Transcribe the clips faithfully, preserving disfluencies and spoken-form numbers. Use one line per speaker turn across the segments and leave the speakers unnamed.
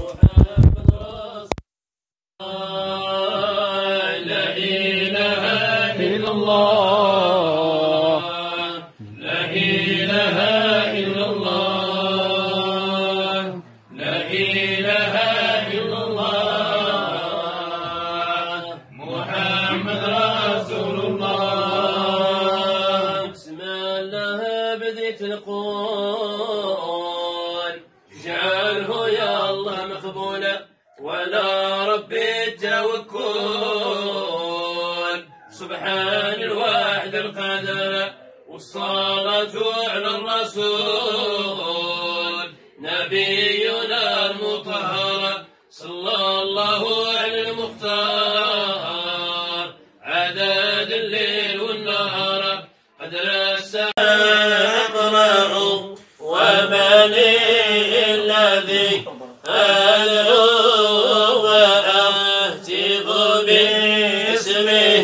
والصلاة على الرسول نبينا المطهر صلى الله على المختار عدد الليل والنهار قدر الساعة اقرأوا ومن الذي أدعو وأهتف باسمه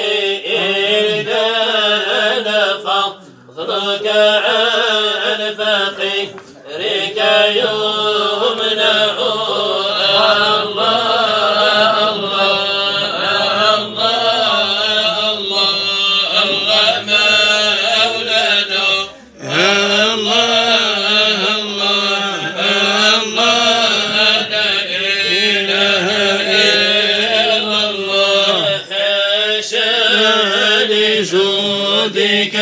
فضلك عن فقيرك يمنع الله الله الله الله الله مولانا الله الله الله لا إله إلا الله حاشا لجودك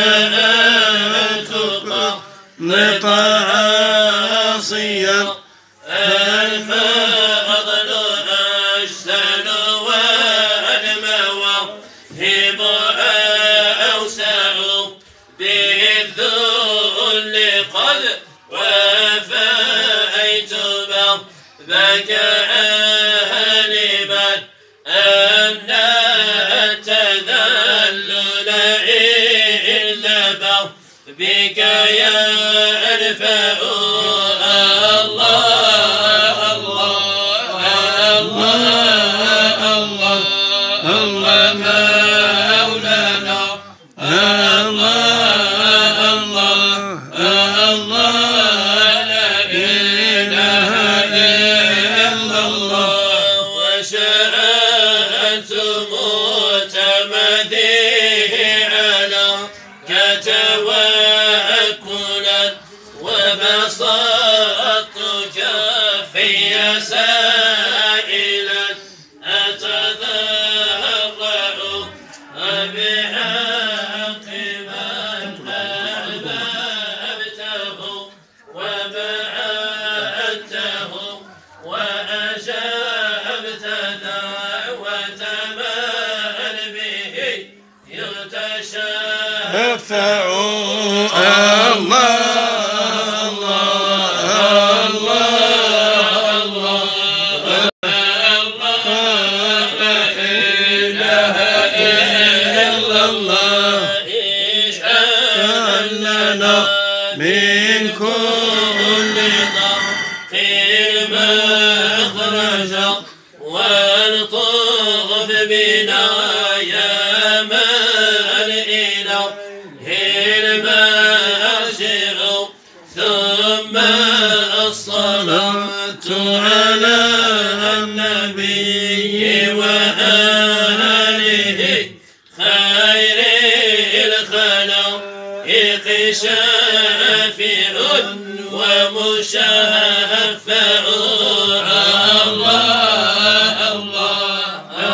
عاصيا الفضل أجسل والمواهب أوسع به الذل قد وفيت بك هالبا أن التذلل إلا بك يا أرفع الله الله الله الله الله مولانا الله الله الله لا إله إلا الله وشأنتم تمديه على كتوكلا وبسطت كفي سائلا أتذرع بحق من أحببته وبعدته وأجبت دعوة من به يتشفع الله من كل ضيق مخرجا والطف بنا يا من إله المرجع ثم الصلاة على النبي وآله خير الخلائق شافع ومشفع الله الله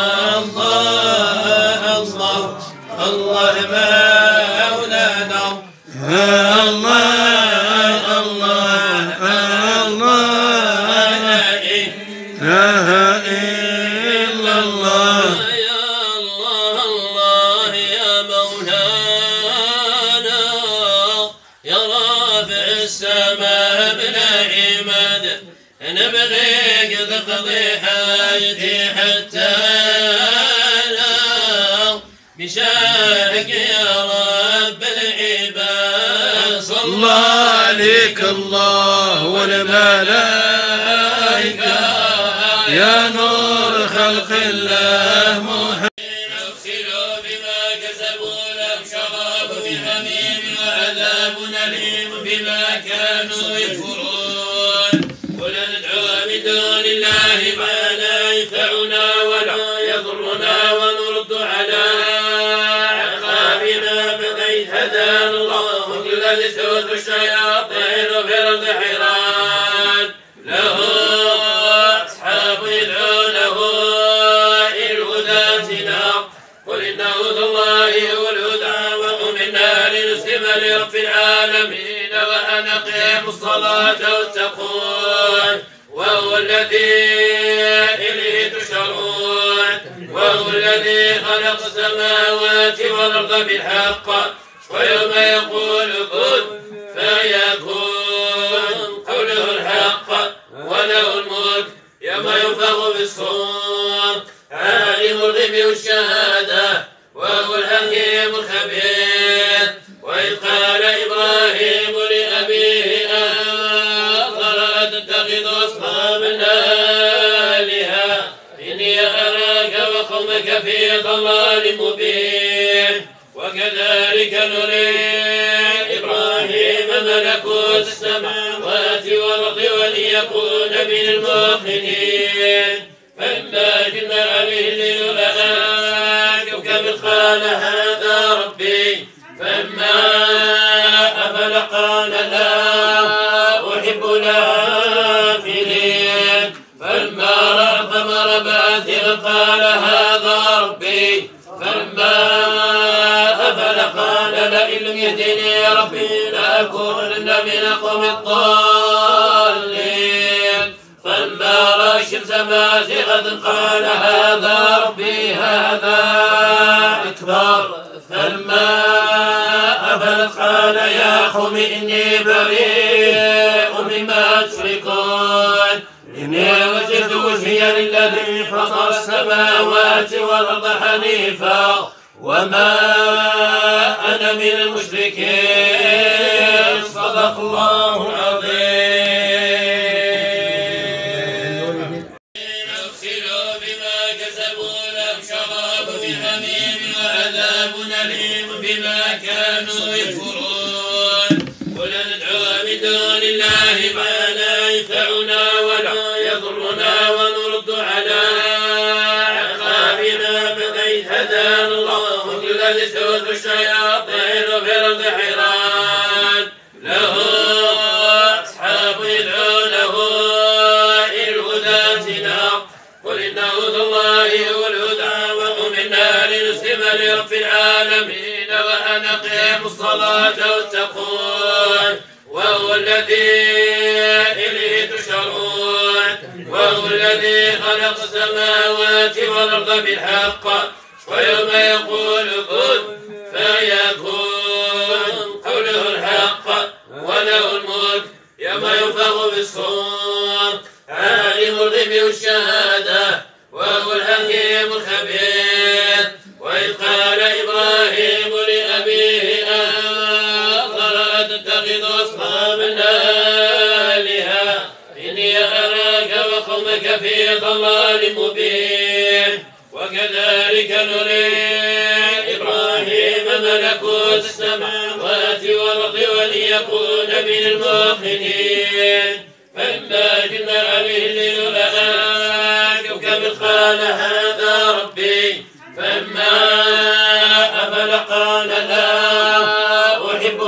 الله الله الله مولانا الله الله الله لا إله إلا الله يا الله الله يا مولانا يا رافع السماء بلا عماد نبغيك تقضي حاجتي حتى لا بشارك يا رب العباد صلى عليك الله والملائكة يا نور خلق الله محمد اغسلوا بما كسبوا لهم شراب في حميم وعذاب أليم بما كانوا يكفرون قل ندعو من دون دون الله ما لا ينفعنا ولا يضرنا ونرد على عقابنا فكيف هدانا الله الذي تسوس الشياطين في الأرض حيران له أصحاب يدعونه إلى الهدى ائتنا قل إن هدى الله هو الهدى وأمرنا لنسلم لرب العالمين وأن أقيموا الصلاة واتقون وهو الذي إليه تشرون وهو الذي خلق السماوات والأرض بالحق ويوم يقول كن فيكون قوله الحق وله الملك يوم ينفخ في الصور عالم الغيب والشهادة وهو الحكيم الخبير وإذ قال إبراهيم لأبيه آزر أتتخذ أصناما آلهة إني أراك وقومك في ضلال مبين وكذلك نري إبراهيم ملكوت السماوات والأرض وليكون من الموقنين فلما جن عليه الليل رأى كوكبا قال هذا ربي فلما أفل قال لا أحب الآفلين فلما رأى القمر باثرا قال هذا ربي فلما أفل قال لئن لم يهدني ربي لأكونن من القوم الضالين فلما رأى الشمس بازغة قال هذا ربي هذا أكبر فلما أفلت قال يا قوم إني بريء مما تشركون إني وجهت وجهي للذي فطر السماوات والأرض حنيفا وما أنا من المشركين صدق الله العظيم. أغسلوا بما كسبوا لهم شراب بحميم وعذاب أليم بما كانوا يكفرون قل ندعو من دون الله ما لا ينفعنا ولا يضرنا ونرد على عقابنا فكيف هدانا الله الذي تسوس الشياطين في الأرض حيران له أصحاب يدعونه إلى الهدى ائتنا قل إن هدى الله هو الهدى وأمرنا لنسلم لرب العالمين وأن أقيموا الصلاة واتقون وهو الذي إليه تشرون وهو الذي خلق السماوات والأرض بالحق ويوم يقول كن فيكون قوله الحق وله الملك يوم ينفخ في الصور عالم الغيب والشهادة وهو الحكيم الخبير وإذ قال إبراهيم لأبيه آزر أتتخذ أصناما آلهة إني أراك وقومك في ضلال مبين وكذلك نري إبراهيم ملكوت السماوات والأرض وليكون من الموقنين فلما جن عليه الليل رأى كوكبا قال هذا ربي فلما أفل قال لا أحب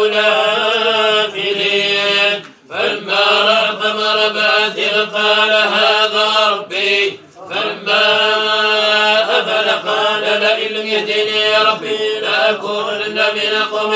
الآفلين فلما رأى القمر باثرا قال هذا ربي فلما أفل قال لئن لم يهدني ربي لأكونن من القوم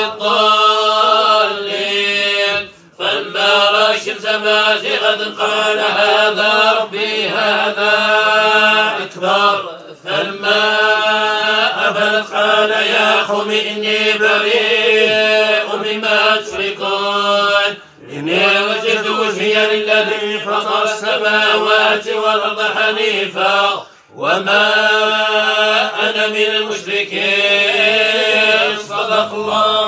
الضالين فلما رأى الشمس بازغة قال هذا ربي هذا أكبر فلما أفلت قال يا قوم إني بريء مما تشركون إني وجهت وجهي للذي فطر السماوات والأرض حنيفا وما أنا من المشركين صدق الله